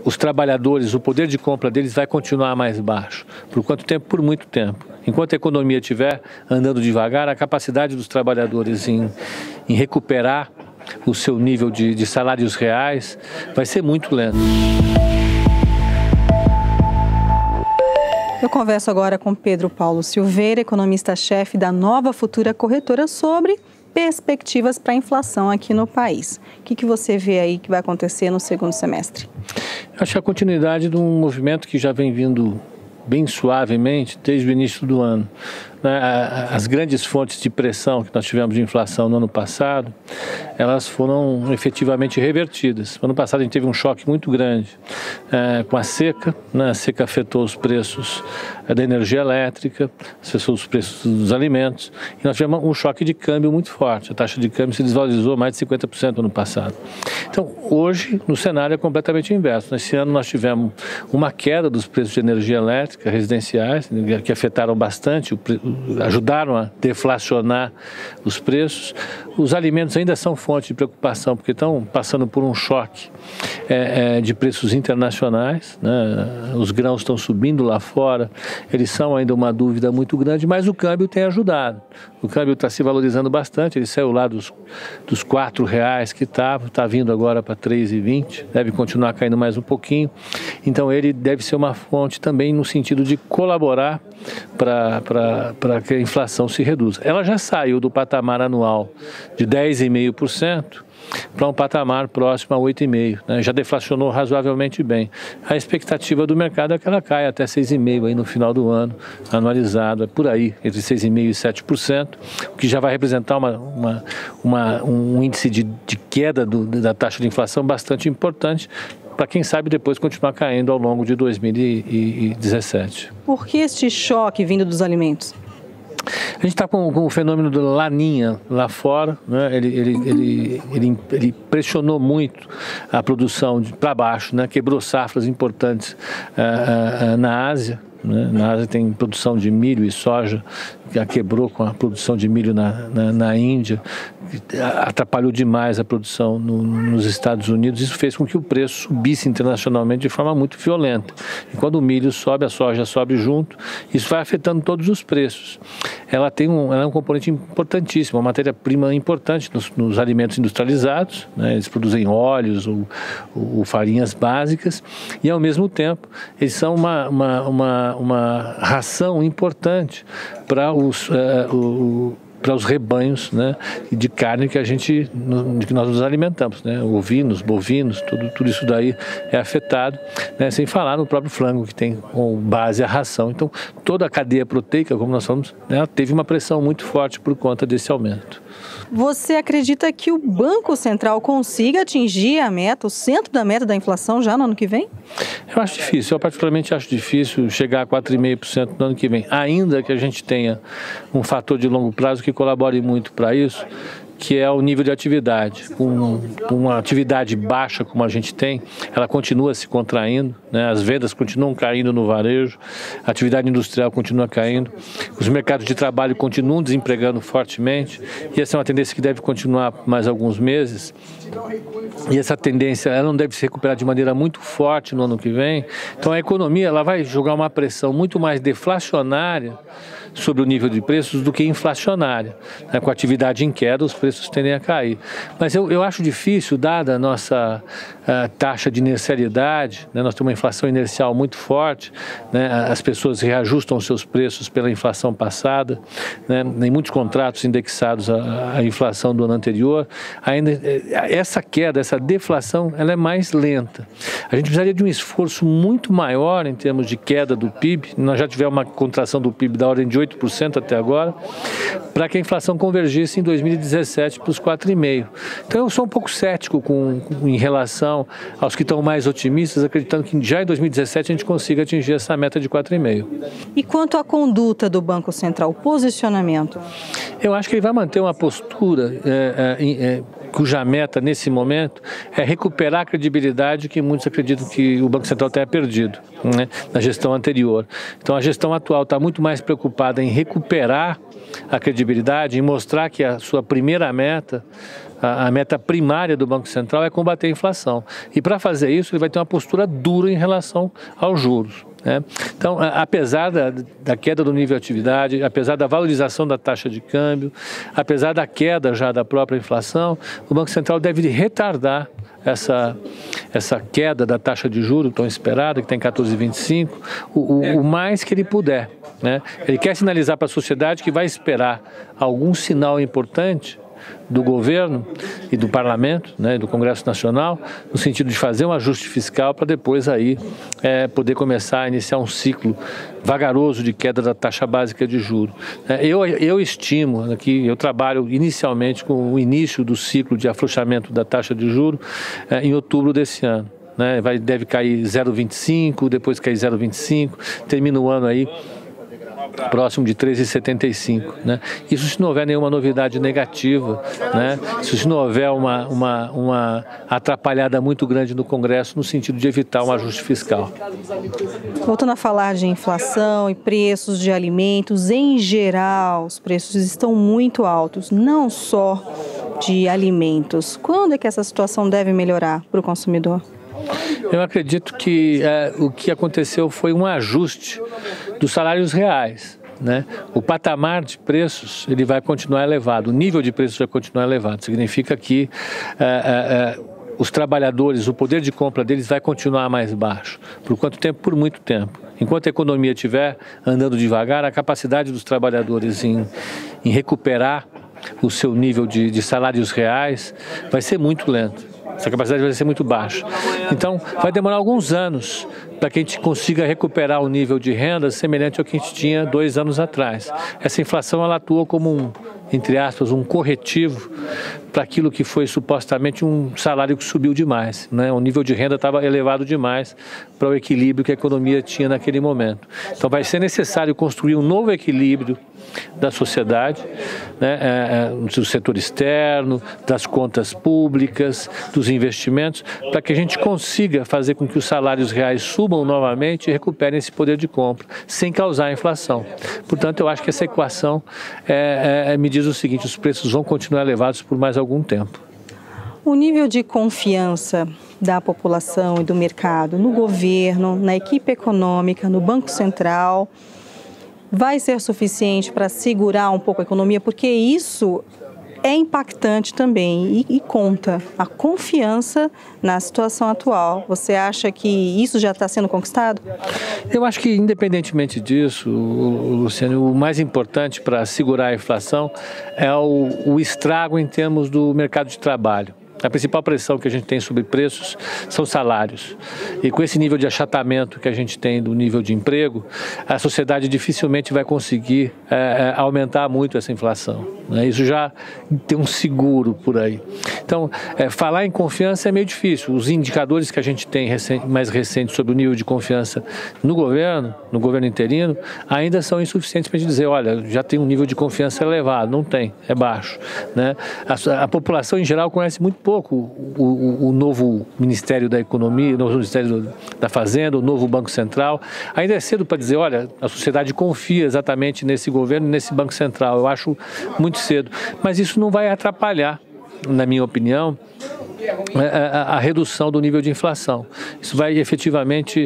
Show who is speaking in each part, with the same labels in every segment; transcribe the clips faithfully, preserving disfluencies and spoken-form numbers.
Speaker 1: os trabalhadores, o poder de compra deles vai continuar mais baixo. Por quanto tempo? Por muito tempo. Enquanto a economia estiver andando devagar, a capacidade dos trabalhadores em, em recuperar o seu nível de, de salários reais vai ser muito lento.
Speaker 2: Eu converso agora com Pedro Paulo Silveira, economista-chefe da Nova Futura Corretora, sobre perspectivas para a inflação aqui no país. O que, que você vê aí que vai acontecer no segundo semestre?
Speaker 1: Acho que a continuidade de um movimento que já vem vindo bem suavemente desde o início do ano. As grandes fontes de pressão que nós tivemos de inflação no ano passado, elas foram efetivamente revertidas. No ano passado a gente teve um choque muito grande é, com a seca, né? A seca afetou os preços é, da energia elétrica, afetou os preços dos alimentos, e nós tivemos um choque de câmbio muito forte. A taxa de câmbio se desvalorizou mais de cinquenta por cento no ano passado. Então, hoje, no cenário é completamente inverso. Nesse ano nós tivemos uma queda dos preços de energia elétrica residenciais, que afetaram bastante o preço, ajudaram a deflacionar os preços. Os alimentos ainda são fonte de preocupação, porque estão passando por um choque é, é, de preços internacionais, né? Os grãos estão subindo lá fora, eles são ainda uma dúvida muito grande, mas o câmbio tem ajudado. O câmbio está se valorizando bastante, ele saiu lá dos, dos quatro reais que estava, está vindo agora para três reais e vinte centavos, deve continuar caindo mais um pouquinho. Então ele deve ser uma fonte também no sentido de colaborar para que a inflação se reduza. Ela já saiu do patamar anual de dez vírgula cinco por cento para um patamar próximo a oito vírgula cinco por cento, né? Já deflacionou razoavelmente bem. A expectativa do mercado é que ela caia até seis vírgula cinco por cento aí no final do ano, anualizado, é por aí, entre seis vírgula cinco por cento e sete por cento, o que já vai representar uma, uma, uma, um índice de, de queda do, da taxa de inflação bastante importante, para quem sabe depois continuar caindo ao longo de dois mil e dezessete.
Speaker 2: Por que este choque vindo dos alimentos?
Speaker 1: A gente está com, com o fenômeno do Laninha lá fora, né? ele, ele, ele, ele, ele pressionou muito a produção para baixo, né? Quebrou safras importantes uh, uh, na Ásia. Né? Na Ásia tem produção de milho e soja, que quebrou com a produção de milho na, na, na Índia, atrapalhou demais a produção no, nos Estados Unidos. Isso fez com que o preço subisse internacionalmente de forma muito violenta. E quando o milho sobe, a soja sobe junto, isso vai afetando todos os preços. Ela, tem um, ela é um componente importantíssimo, uma matéria-prima importante nos, nos alimentos industrializados, né? Eles produzem óleos ou, ou farinhas básicas, e ao mesmo tempo eles são uma, uma, uma, uma ração importante para os, uh, o, para os rebanhos, né, de carne que a gente, no, que nós nos alimentamos, né, ovinos, bovinos, tudo, tudo isso daí é afetado, né, sem falar no próprio frango, que tem como base a ração. Então, toda a cadeia proteica, como nós falamos, né, teve uma pressão muito forte por conta desse aumento.
Speaker 2: Você acredita que o Banco Central consiga atingir a meta, o centro da meta da inflação já no ano que vem?
Speaker 1: Eu acho difícil, eu particularmente acho difícil chegar a quatro vírgula cinco por cento no ano que vem, ainda que a gente tenha um fator de longo prazo que colabore muito para isso, que é o nível de atividade. Com uma atividade baixa como a gente tem, ela continua se contraindo, né? As vendas continuam caindo no varejo, a atividade industrial continua caindo, os mercados de trabalho continuam desempregando fortemente, e essa é uma tendência que deve continuar por mais alguns meses. E essa tendência ela não deve se recuperar de maneira muito forte no ano que vem. Então a economia ela vai jogar uma pressão muito mais deflacionária sobre o nível de preços do que inflacionária, né? Com a atividade em queda, os preços tendem a cair. Mas eu, eu acho difícil, dada a nossa a taxa de inercialidade, né? Nós temos uma inflação inercial muito forte, né? As pessoas reajustam os seus preços pela inflação passada, né? Em muitos contratos indexados à, à inflação do ano anterior. Ainda, essa queda, essa deflação, ela é mais lenta. A gente precisaria de um esforço muito maior em termos de queda do P I B, nós já tivemos uma contração do P I B da ordem de oito por cento até agora, para que a inflação convergisse em dois mil e dezessete para os quatro vírgula cinco por cento. Então eu sou um pouco cético com, com, em relação aos que estão mais otimistas, acreditando que já em dois mil e dezessete a gente consiga atingir essa meta de quatro vírgula cinco por cento.
Speaker 2: E quanto à conduta do Banco Central, o posicionamento?
Speaker 1: Eu acho que ele vai manter uma postura é, é, é, cuja meta nesse momento é recuperar a credibilidade que muitos acreditam que o Banco Central tenha perdido, né, na gestão anterior. Então a gestão atual está muito mais preocupada em recuperar a credibilidade, em mostrar que a sua primeira meta a, a meta primária do Banco Central é combater a inflação. E para fazer isso, ele vai ter uma postura dura em relação aos juros. Né? Então, apesar da, da queda do nível de atividade, apesar da valorização da taxa de câmbio, apesar da queda já da própria inflação, o Banco Central deve retardar essa, essa queda da taxa de juros tão esperada, que está em quatorze vírgula vinte e cinco, o, o, o mais que ele puder. Né? Ele quer sinalizar para a sociedade que vai esperar algum sinal importante do governo e do parlamento, né, do Congresso Nacional, no sentido de fazer um ajuste fiscal para depois aí é, poder começar a iniciar um ciclo vagaroso de queda da taxa básica de juros. É, eu, eu estimo, aqui, eu trabalho inicialmente com o início do ciclo de afrouxamento da taxa de juros é, em outubro desse ano. Né, vai, deve cair zero vírgula vinte e cinco, depois cair zero vírgula vinte e cinco, termina o ano aí próximo de treze vírgula setenta e cinco, né? Isso se não houver nenhuma novidade negativa, né? Isso se não houver uma, uma, uma atrapalhada muito grande no Congresso no sentido de evitar um ajuste fiscal.
Speaker 2: Voltando a falar de inflação e preços de alimentos, em geral, os preços estão muito altos, não só de alimentos. Quando é que essa situação deve melhorar para o consumidor?
Speaker 1: Eu acredito que é, o que aconteceu foi um ajuste dos salários reais. Né? O patamar de preços ele vai continuar elevado, o nível de preços vai continuar elevado. Significa que é, é, os trabalhadores, o poder de compra deles vai continuar mais baixo. Por quanto tempo? Por muito tempo. Enquanto a economia estiver andando devagar, a capacidade dos trabalhadores em, em recuperar o seu nível de, de salários reais vai ser muito lento. Essa capacidade vai ser muito baixa. Então, vai demorar alguns anos para que a gente consiga recuperar o nível de renda semelhante ao que a gente tinha dois anos atrás. Essa inflação, ela atua como um, entre aspas, um corretivo para aquilo que foi supostamente um salário que subiu demais, né? O nível de renda estava elevado demais para o equilíbrio que a economia tinha naquele momento. Então, vai ser necessário construir um novo equilíbrio da sociedade, né, é, é, do setor externo, das contas públicas, dos investimentos, para que a gente consiga fazer com que os salários reais subam novamente e recuperem esse poder de compra, sem causar inflação. Portanto, eu acho que essa equação é, é, me diz o seguinte: os preços vão continuar elevados por mais algum tempo.
Speaker 2: O nível de confiança da população e do mercado no governo, na equipe econômica, no Banco Central, vai ser suficiente para segurar um pouco a economia? Porque isso é impactante também e, e conta a confiança na situação atual. Você acha que isso já está sendo conquistado?
Speaker 1: Eu acho que, independentemente disso, Luciano, o mais importante para segurar a inflação é o, o estrago em termos do mercado de trabalho. A principal pressão que a gente tem sobre preços são salários. E com esse nível de achatamento que a gente tem do nível de emprego, a sociedade dificilmente vai conseguir é, aumentar muito essa inflação. Né? Isso já tem um seguro por aí. Então, é, falar em confiança é meio difícil. Os indicadores que a gente tem recente, mais recentes sobre o nível de confiança no governo, no governo interino, ainda são insuficientes para a gente dizer, olha, já tem um nível de confiança elevado. Não tem, é baixo. Né? A, a população em geral conhece muito pouco O, o, o novo Ministério da Economia, o novo Ministério da Fazenda, o novo Banco Central. Ainda é cedo para dizer, olha, a sociedade confia exatamente nesse governo, nesse Banco Central. Eu acho muito cedo. Mas isso não vai atrapalhar, na minha opinião, a, a, a redução do nível de inflação. Isso vai efetivamente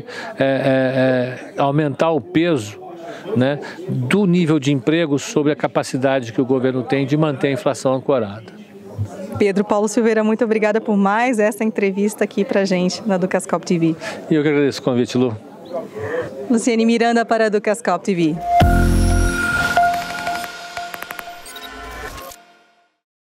Speaker 1: é, é, aumentar o peso, né, do nível de emprego sobre a capacidade que o governo tem de manter a inflação ancorada.
Speaker 2: Pedro Paulo Silveira, muito obrigada por mais essa entrevista aqui pra gente na Ducascope T V.
Speaker 1: E eu que agradeço o convite, Lu.
Speaker 2: Luciane Miranda para a Ducascope T V.